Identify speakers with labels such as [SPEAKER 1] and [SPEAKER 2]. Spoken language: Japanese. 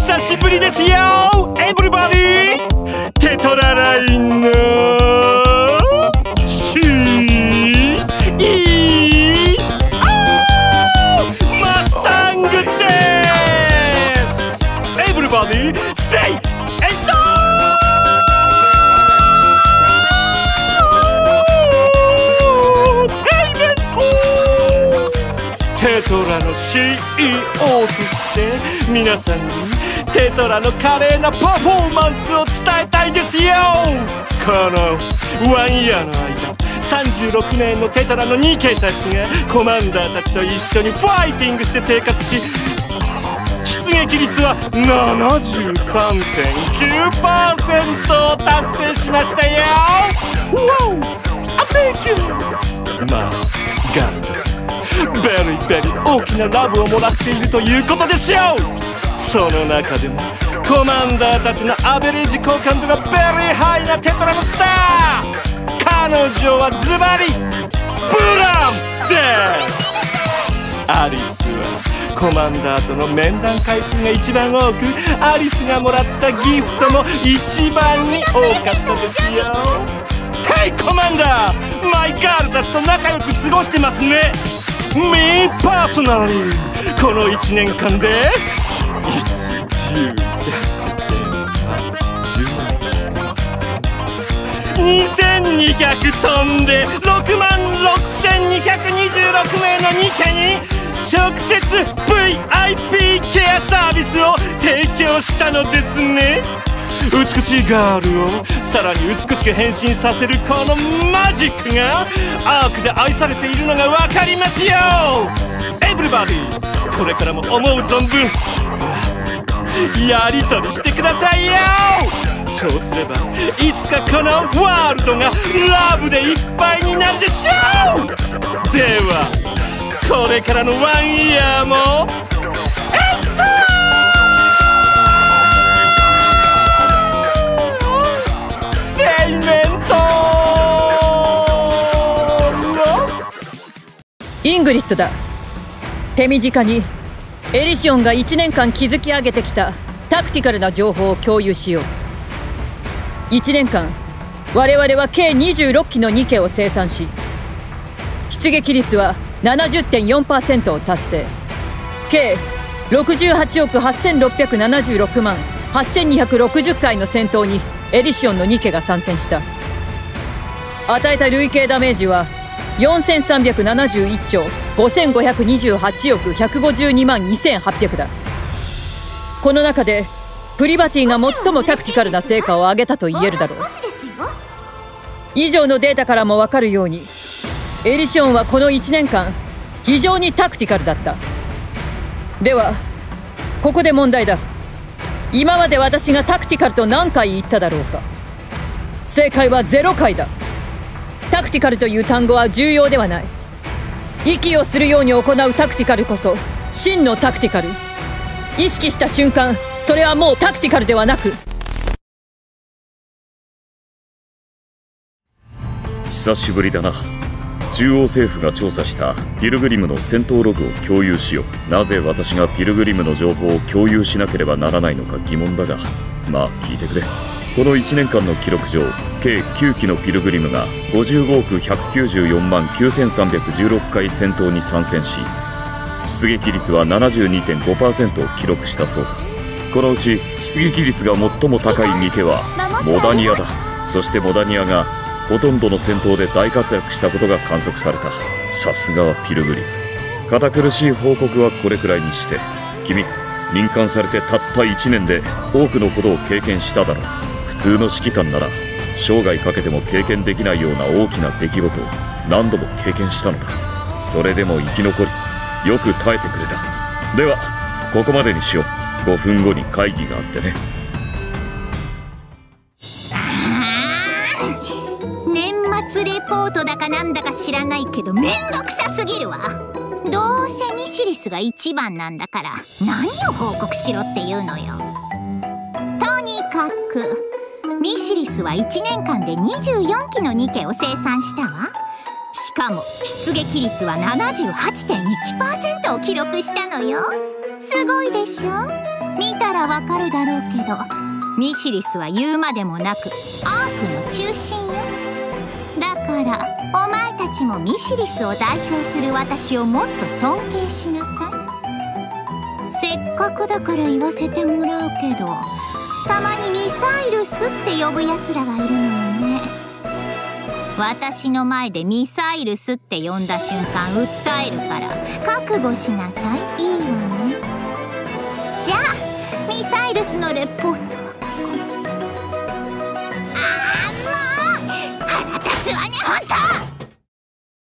[SPEAKER 1] 久しぶりですよエブリバディ。テトララインのシーイマスタングです。エブリバディセイエントテイメント。テトラの CEO として皆さんにテトラの華麗なパフォーマンスを伝えたいですよ。このワンイヤーの間36年のテトラのニケたちがコマンダーたちと一緒にファイティングして生活し、出撃率は 73.9% を達成しましたよ。ワオアメージング。まあガンベリーベリー大きなラブをもらっているということでしょう。その中でもコマンダーたちのアベレージ好感度がベリーハイなテトラのスター、彼女はズバリブランです。アリスはコマンダーとの面談回数が一番多く、アリスがもらったギフトも一番に多かったですよ。ヘイコマンダー、マイガールたちと仲良く過ごしてますね。ミーパーソナリーこの1年間で2200飛んで66226名のニケに直接 VIP ケアサービスを提供したのですね。美しいガールをさらに美しく変身させるこのマジックがアークで愛されているのが分かりますよ。エブリバディこれからも思う存分やりとりしてくださいよ。そうすればいつかこのワールドがラブでいっぱいになるでしょう。ではこれからのワンイヤーもテイメント
[SPEAKER 2] イングリッドだ。手短にエリシオンが1年間築き上げてきたタクティカルな情報を共有しよう。1年間我々は計26機のニケを生産し、出撃率は 70.4% を達成。計68億8676万8260回の戦闘にエリシオンのニケが参戦した。与えた累計ダメージは4371兆5528億152万2800だ。この中でプリバティが最もタクティカルな成果を上げたと言えるだろう。以上のデータからも分かるようにエリシオンはこの1年間非常にタクティカルだった。ではここで問題だ。今まで私がタクティカルと何回言っただろうか。正解は0回だ。タクティカルという単語は重要ではない。息をするように行うタクティカルこそ真のタクティカル。意識した瞬間それはもうタクティカルではなく。
[SPEAKER 3] 久しぶりだな。中央政府が調査したピルグリムの戦闘ログを共有しよう。なぜ私がピルグリムの情報を共有しなければならないのか疑問だが、まあ聞いてくれ。この1年間の記録上、計9機のピルグリムが55億194万9316回戦闘に参戦し、出撃率は 72.5% を記録したそうだ。このうち出撃率が最も高い2機はモダニアだ。そしてモダニアがほとんどの戦闘で大活躍したことが観測された。さすがはピルグリム。堅苦しい報告はこれくらいにして、君任官されてたった1年で多くのことを経験しただろう。普通の指揮官なら生涯かけても経験できないような大きな出来事を何度も経験したのだ。それでも生き残りよく耐えてくれた。ではここまでにしよう。5分後に会議があってね。
[SPEAKER 4] 年末レポートだかなんだか知らないけどめんどくさすぎるわ。どうせミシリスが一番なんだから何を報告しろっていうのよ。とにかくミシリスは1年間で24機のニケを生産したわ。しかも出撃率は 78.1% を記録したのよ。すごいでしょ。 見たらわかるだろうけど、ミシリスは言うまでもなくアークの中心よ。だからお前たちもミシリスを代表する私をもっと尊敬しなさい。せっかくだから言わせてもらうけど、たまにミサイルスって呼ぶやつらがいるのよね。私の前でミサイルスって呼んだ瞬間訴えるから覚悟しなさい。いいわね。じゃあミサイルスのレポートはここ。もう腹立つわね、本当。